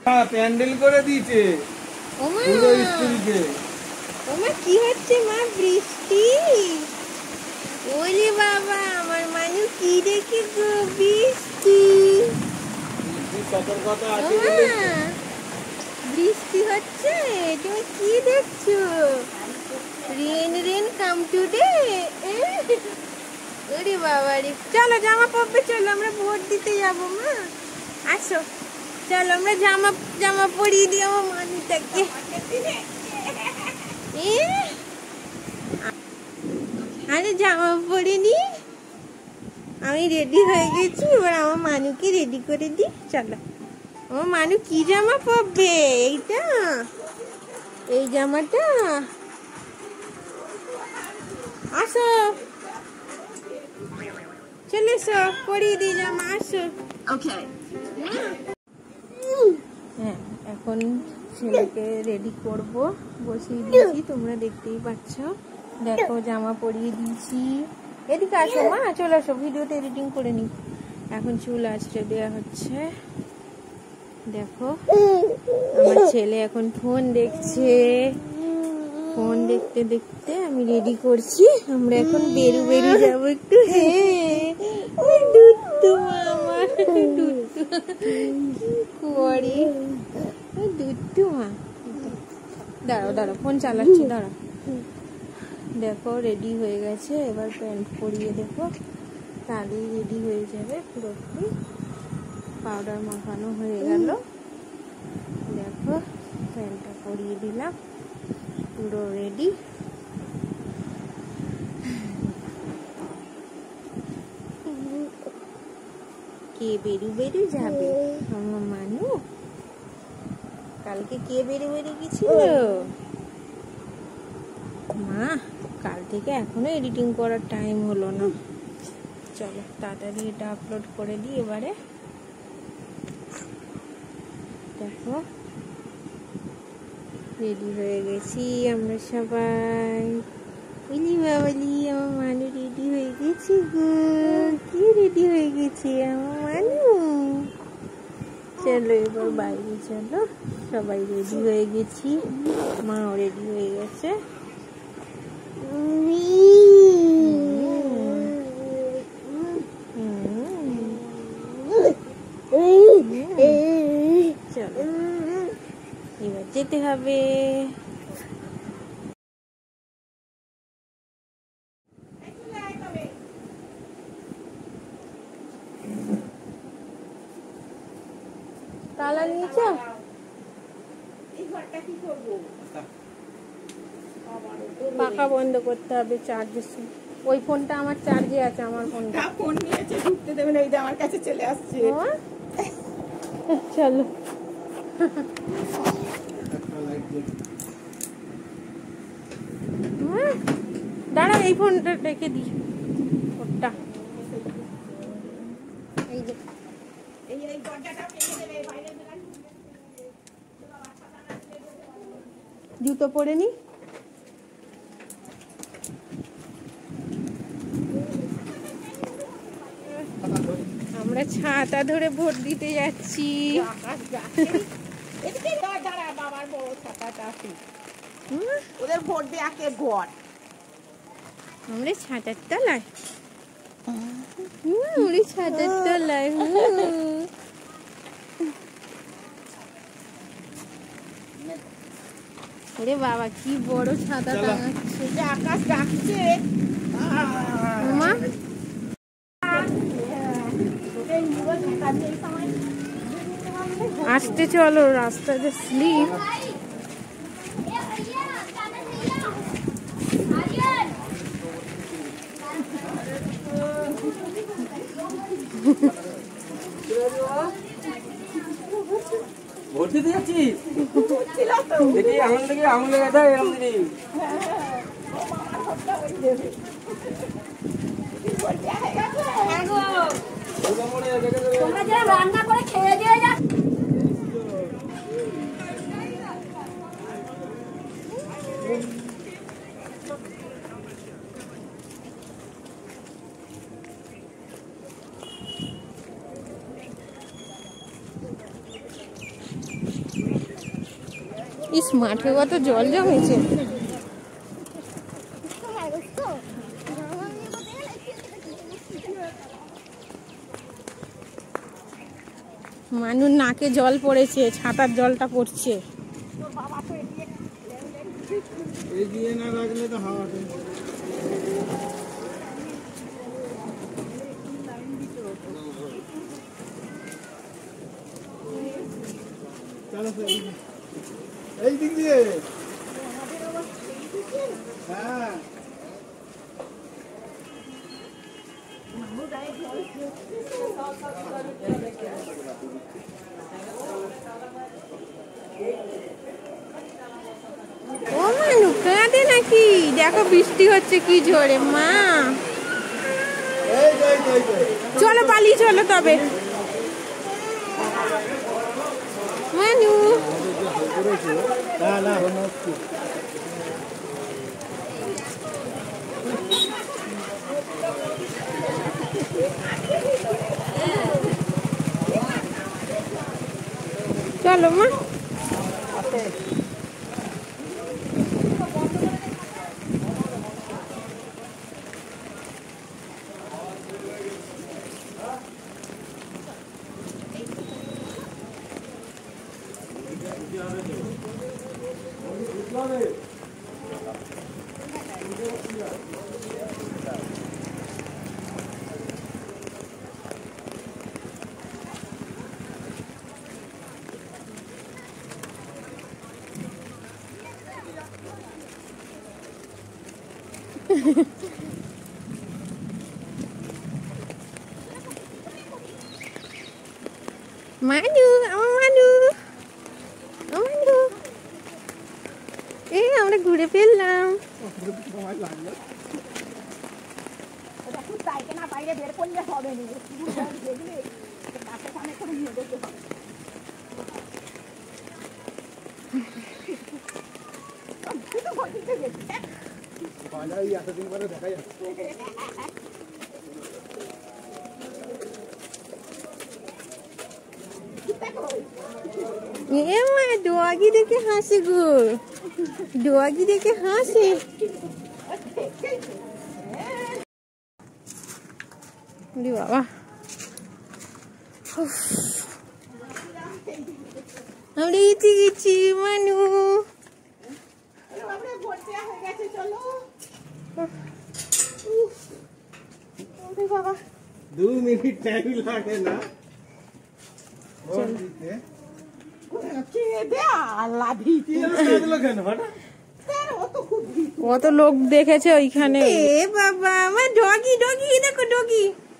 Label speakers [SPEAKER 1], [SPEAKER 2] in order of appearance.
[SPEAKER 1] হ্যাঁ প্যান্ডেল করে দিয়েছে
[SPEAKER 2] ওমা
[SPEAKER 1] পুরো স্কুলকে।
[SPEAKER 2] ওমা কি হচ্ছে মা? বৃষ্টি? ওরে বাবা আমার মানু কি দেখি গো? বৃষ্টি।
[SPEAKER 1] সতর্কতা আছে
[SPEAKER 2] ওমা
[SPEAKER 1] বলে
[SPEAKER 2] বৃষ্টি হচ্ছে, তুমি কি দেখছো? Rain rain come today. ওরে বাবা রে, চলো জামা পরবে, চলো আমরা ভোট দিতে যাবো মা। আসো চলো আমরা জামা জামা পরিয়ে দিই আমার মানুটাকে। আরে জামা পরে নি, আমি রেডি হয়ে গেছি, এবার আমার মানুকে রেডি করে দিই। চলো আমার মানু কি জামা পরবে? এইটা, এই জামাটা। আসো চলে এসো, পরিয়ে দিই জামা, আসো। ওকে হ্যাঁ, এখন ছেলেকে রেডি করব, বসিয়ে দিয়েছি, তোমরা দেখতেই পাচ্ছ। দেখো জামা পরিয়ে দিয়েছি। এদিকে আসো মা, চলে আসো, ভিডিওতে এডিটিং করে নি। এখন চুল আঁচড়ে দেওয়া হচ্ছে। দেখো আমার ছেলে এখন ফোন দেখছে, ফোন দেখতে দেখতে আমি রেডি করছি। আমরা এখন বেরু যাবো একটু। দুধ মামা দুধ করে দুধ মা। দাঁড়াও দাঁড়াও, ফোন চালাচ্ছি, দাঁড়াও। দেখো রেডি হয়ে গেছে, এবার প্যান্ট পরিয়ে দেখো, তাহলেই রেডি হয়ে যাবে পুরোপুরি। পাউডার মাখানো হয়ে গেল, দেখো প্যান্টটা পরিয়ে দিলাম, পুরো রেডি। কে বেরু যাবে? আমার মানু। কালকে কে বেরু গেছিল মা? কাল থেকে এখনো এডিটিং করার টাইম হলো না। চলো তাড়াতাড়ি এটা আপলোড করে দিই এবারে। দেখো রেডি হয়ে গেছি আমরা সবাই। বলি বাবলি আমার মানু রেডি হয়ে গেছি গো। কি রেডি হয়ে গেছি আমার মানু। চলো এবার বাইরে চলো, সবাই রেডি হয়ে গেছি, মাও রেডি হয়ে গেছে। চলো এবার যেতে হবে। তালা নিয়েছো? পাখা বন্ধ করতে হবে, চার্জের সময়। ওই ফোনটা আমার চার্জে আছে, আমার ফোনটা।
[SPEAKER 3] ফোন নিয়েছে, ঢুকতে দেবে না, এই যে আমার কাছে চলে আসছে।
[SPEAKER 2] চলো দাঁড়া, এই ফোনটা রেখে দিই, ওটা এই যে জুতো পরে নি। আমরা ছাতা ধরে ভোট দিতে যাচ্ছি।
[SPEAKER 3] ওদের ভোট দিয়ে আকে ঘর।
[SPEAKER 2] আমরা ছাতার তলায়, আমরা ছাতার তলায়। ওরে বাবা কি বড় ছাতা টাঙাচ্ছে।
[SPEAKER 3] আকাশ ডাকছে
[SPEAKER 2] মা আসতে চলো, রাস্তাতে স্লিপ।
[SPEAKER 1] ভোট দিতে যাচ্ছিস? দেখি আঙুল থেকে আঙুলে গেছে এরকম দিবি।
[SPEAKER 4] তোমরা যারা রান্না করে খেয়ে দিয়ে যা।
[SPEAKER 2] ইস, মাঠে কত জল জমেছে। মানুর নাকে জল পড়েছে, ছাতার জলটা পড়ছে।
[SPEAKER 1] এগিয়ে না রাখলে তো হাওয়া এই দিক দিয়ে। হ্যাঁ
[SPEAKER 2] ও মানু কাঁদে নাকি? দেখো বৃষ্টি হচ্ছে কি জোরে। মা চলো পালিয়ে চলো তবে। মানু চলো মা। মানু, আমার মানু, মানু, এই আমরা ঘুরে ফেললাম।
[SPEAKER 3] বাইরে বের করলে হবে না, দেখলে সামনে করে নিয়ে যেতে হবে।
[SPEAKER 1] এতদিন পরে দেখা যাচ্ছে।
[SPEAKER 2] এ মা, ডগি দেখে হাসে গো, ডগি দেখে হাসে। বাবা আমরা ইতি গেছি মানু। বাবা
[SPEAKER 1] 2 মিনিট টাইম লাগে না।
[SPEAKER 2] কত লোক দেখেছে ওইখানে। এ বাবা, আমার ডগি, ডগি দেখো ডগি।